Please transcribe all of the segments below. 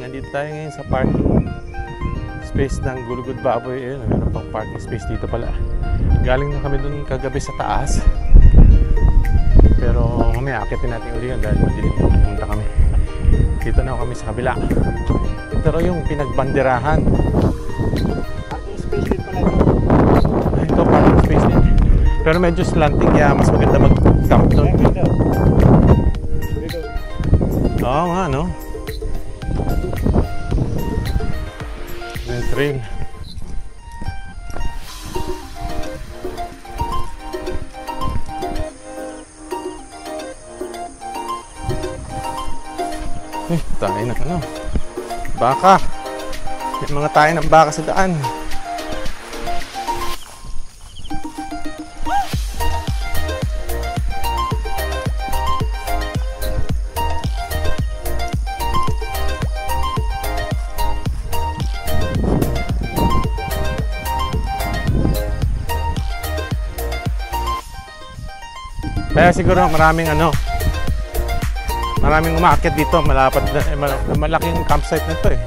Nandito tayo ngayon sa parking space ng Gulugod Baboy. Ayun, meron pang parking space dito pala. Galing na kami dun kagabi sa taas. Pero mamaya akitin natin uli yan dahil madilim na pupunta kami. Dito na kami sa kabila. Ito raw yung pinagbanderahan. Parking space din pala ito. Ito parking space din. Pero medyo slanting kaya mas maganda mag-camp doon. Oo nga, no? Yung train. Tayo ng ano? Baka. May mga tayo ng baka sa daan. Kaya siguro maraming maraming umaakyat dito, malapad na, malaking campsite na ito eh.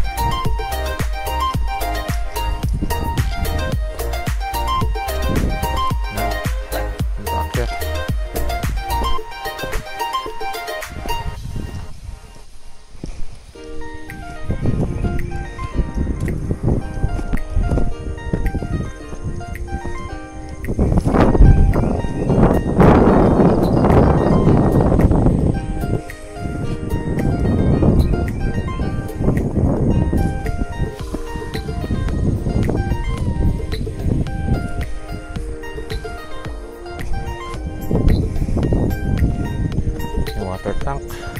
Water tank.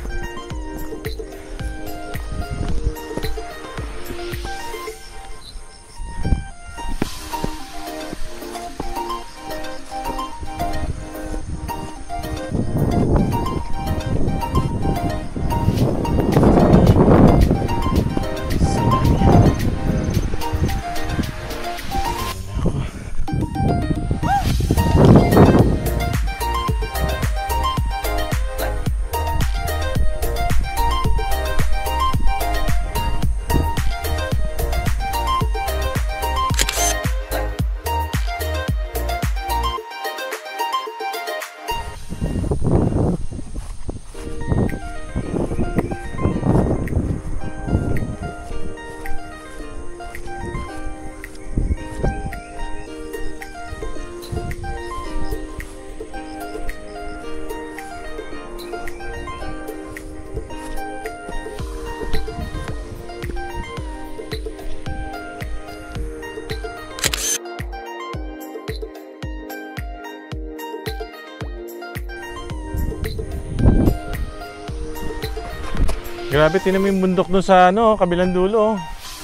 Grabe, tinan mo yung bundok doon sa kabilang dulo.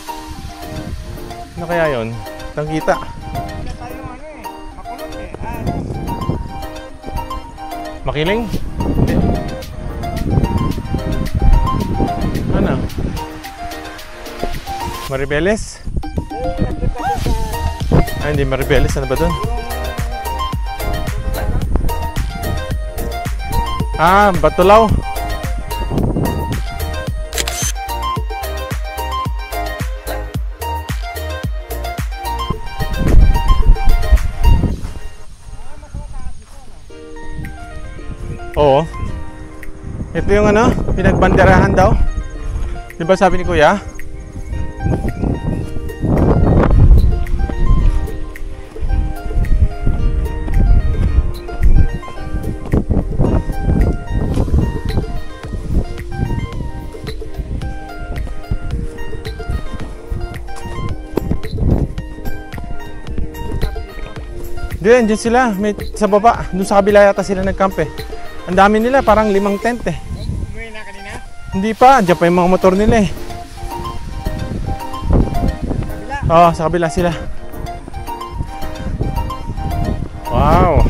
Ano kaya yun? Tangkita. Makulot eh. Makiling? Hindi. Ano? Maribeles? Ay, hindi Maribeles. Ano ba doon? Ah, Batulaw. Oo. Ito yung pinagbanderahan daw. Di ba sabi ni Kuya? Diyan sila, may sa baba. Doon sa kabila yata sila nagkamp eh. Ang dami nila, parang 5 tent eh. Umuwi na kanina? Hindi pa, dyan pa yung mga motor nila eh. Oo, sa kabila sila. Wow.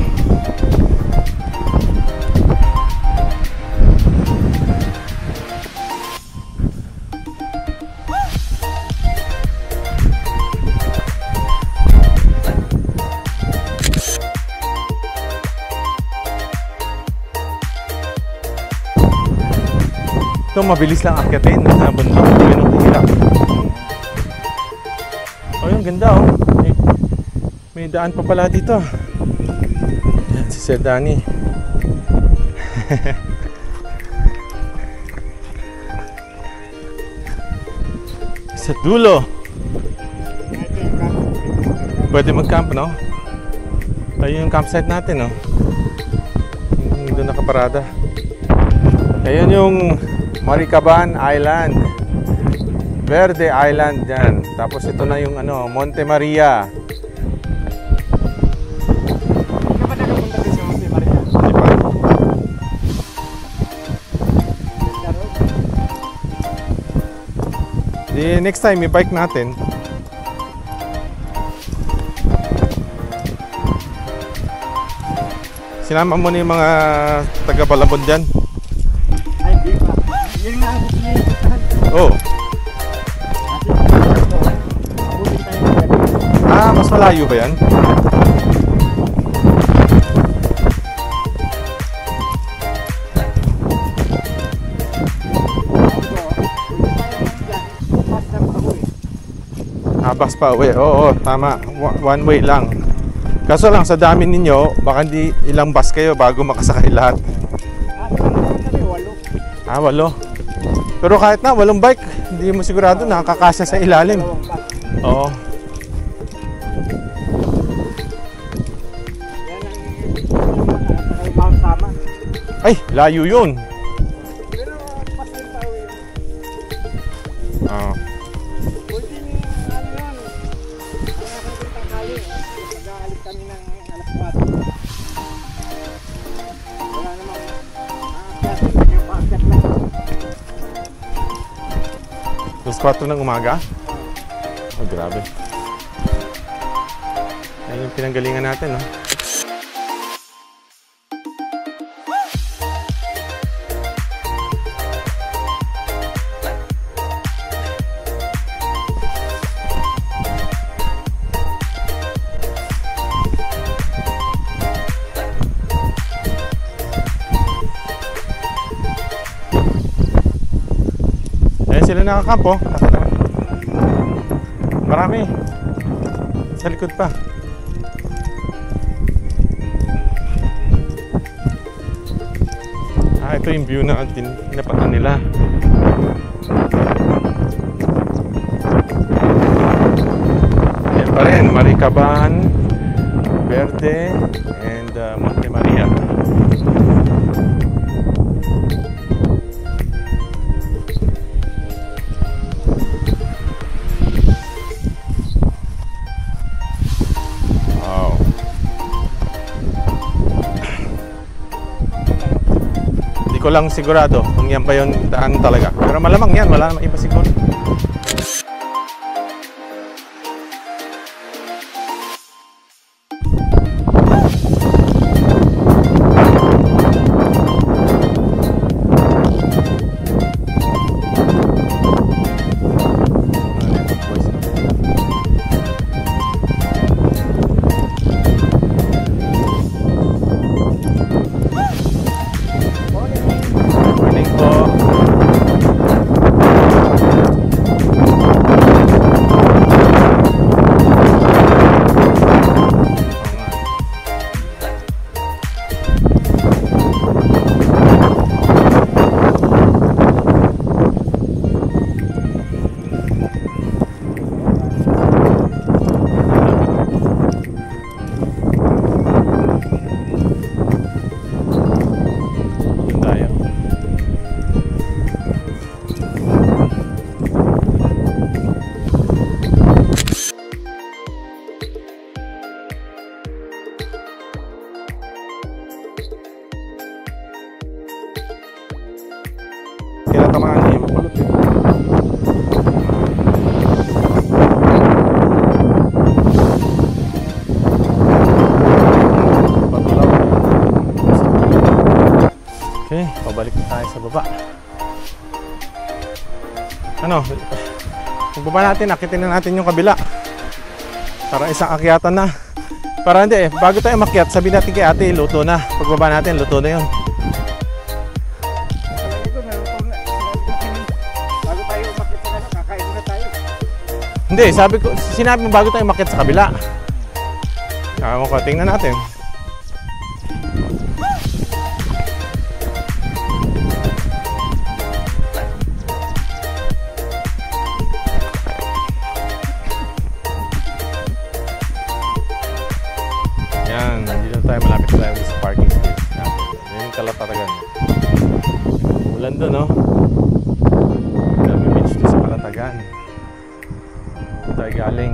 Ito mabilis lang akyatin na bundok. ganda oh. May daan pa pala dito. Yan si Sir Danny. Sa dulo. Pwede mag-camp, no? Ayun yung campsite natin, no? Doon nakaparada. Ayun yung Maricaban Island. Verde Island dyan. Tapos ito na yung ano, Monte Maria. Hindi ka ba nakapunta din sa Monte Maria? Di ba? Di next time, i-bike natin. Sinama mo na yung mga taga-Balabon dyan. Ay, di ba? Yun nga ang sinisahan. Oh. Abutin tayo ng gabi. Ah, mas malayo ba yan? Bus pa uwi. Oo, tama. One way lang. Kaso lang sa dami ninyo, baka hindi ilang bus kayo bago makasakay lahat. Ah, 8. Pero kahit na, 8 bike, hindi mo sigurado nakakasya sa ilalim. Oo. Ay, layo yun. Pero pas din pa uwi. Oo. Mag-aalit kami ng alas 4. Wala namang aakyat. Yung paakyat lang. Alas 4 ng umaga? Oh, grabe. Ayun yung pinanggalingan natin, no? Sila nakakampo. Marami. Sa likod pa. Ah, ito yung view na tinapatan nila. Yan pa rin. Maricaban, Verde, and Monte Maria. Hindi ko lang sigurado kung yan pa yung daan talaga. Pero malamang yan, wala namang iba siguro. Kinatamaan niya yung mapulot eh. Patulaw. Okay, pabalik na tayo sa baba. Ano? Pagbaba natin, akitin na natin yung kabila. Para isang akyatan na. Para hindi eh, bago tayo makyat, sabihin natin kay ate, luto na. Pagbaba natin, luto na yun. Hindi, sabi ko, sinabi mo bago tayo umakyat sa kabila. Kaya mo ko, tingnan natin. Yan, nandito tayo, malapit tayo sa parking space natin. Yan yung Kalatagan. Ulan doon, no? Dami beach doon sa Kalatagan. Ito tayo galing.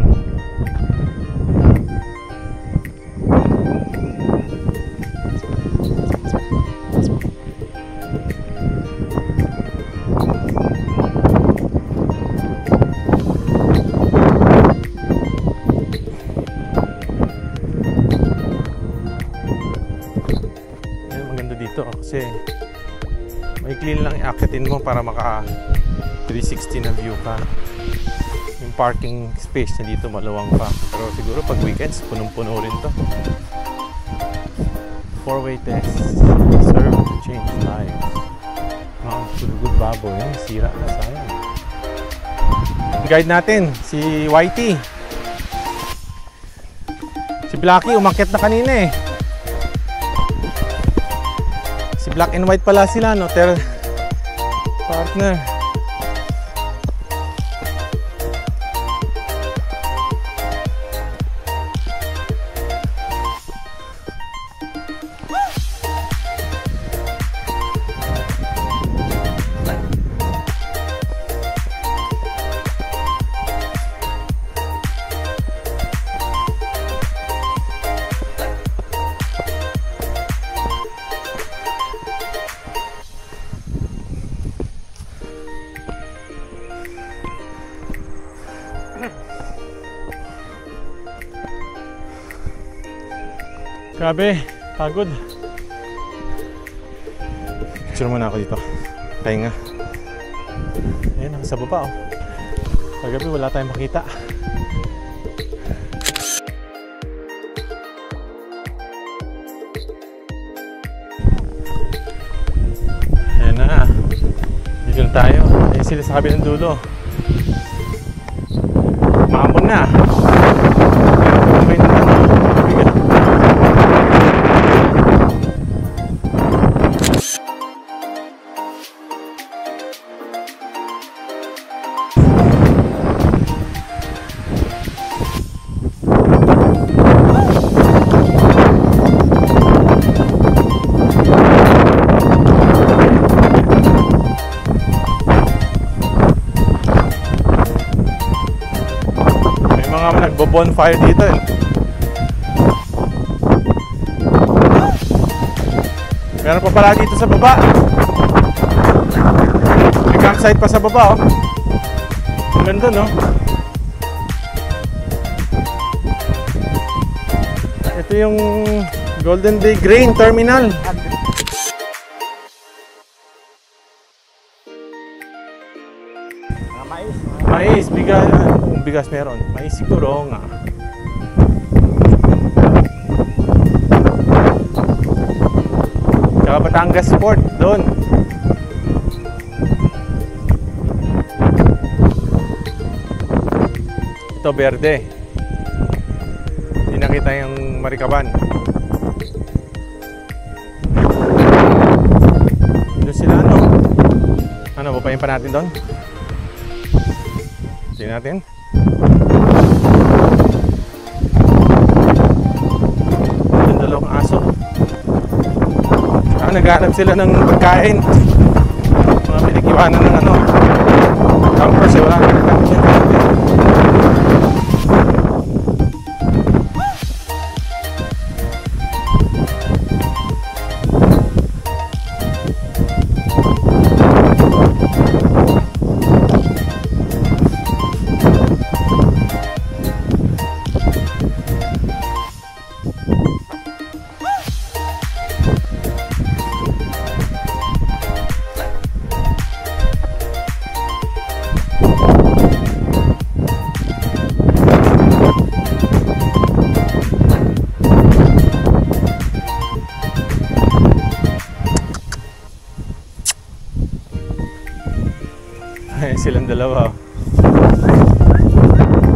Kasi maikli lang iakitin mo para maka 360 na view ka. Yung parking space niya dito maluwang pa, pero siguro pag weekends punong-puno rin to. 4-way test, serve to change lives. Good baboy, sira na, sayang. Yung guide natin si Whitey, si Blacky umakyat na kanina eh. Black and white pala sila, no? Partner. Grabe, pagod. Picture muna ako dito. Pahinga. Ayan, nasa baba oh. Kagabi wala tayong makita. Ayan na. Dito na tayo. Ayan sila sa kabilang dulo. Maambon na. May bonfire dito eh. Meron pa pala dito sa baba. May campsite pa sa baba oh. Ang ganda no. Ito yung Golden Bay Grain Terminal. Mais, bigas. Bigas meron. Mais siguro nga. Tsaka Batangas Port doon. Ito berde. Hindi nakita yung Maricaban. Doon sila ano? Ano, babayin pa natin doon? Tingnan natin. Yung dalawang aso. Naghanap sila ng pagkain. Mga pinag-iwanan ng ano. Campers eh, wala nang pagkain. Silang dalawa.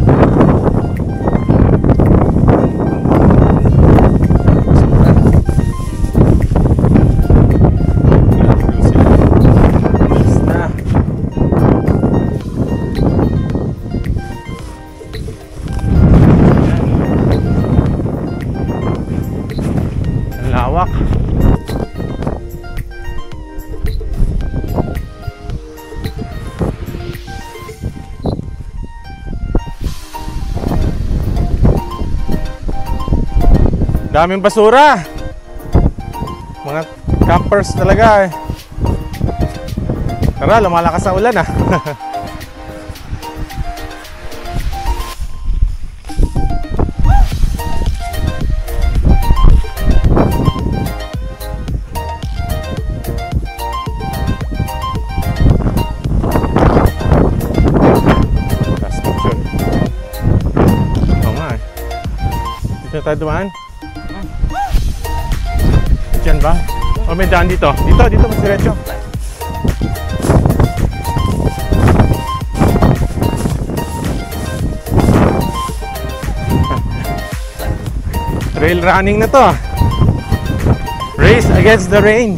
Daming basura. Mga campers talaga eh. Tara, lumalakas ang ulan ah. Last picture. Oo nga eh. Dito na tayo dumaan. Diyan ba? O may daan dito. Dito mas diretso. Trail running na to. Race against the rain.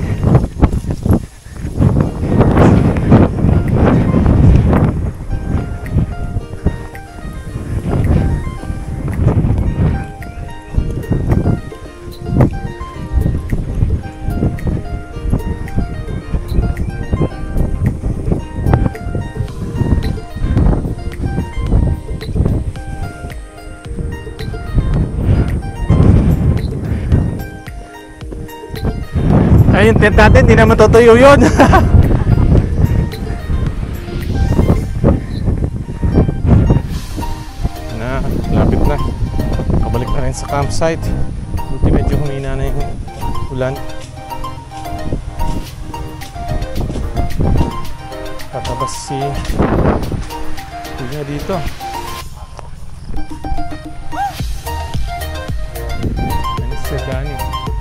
Ay, yung tent natin, hindi naman tutuyo yun. Lapit na. Kabalik na rin sa campsite. Buti medyo humina na yung ulan. Tatabas si kuya dito. Ano si Dani?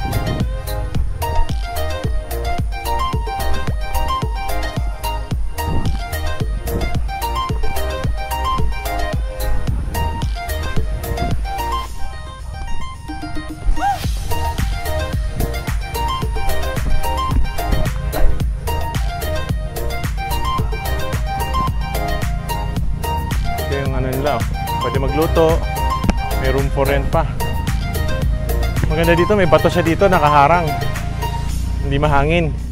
Yung ano nila, pwede magluto, may room for rent pa. Maganda dito, may bato siya dito nakaharang, hindi mahangin.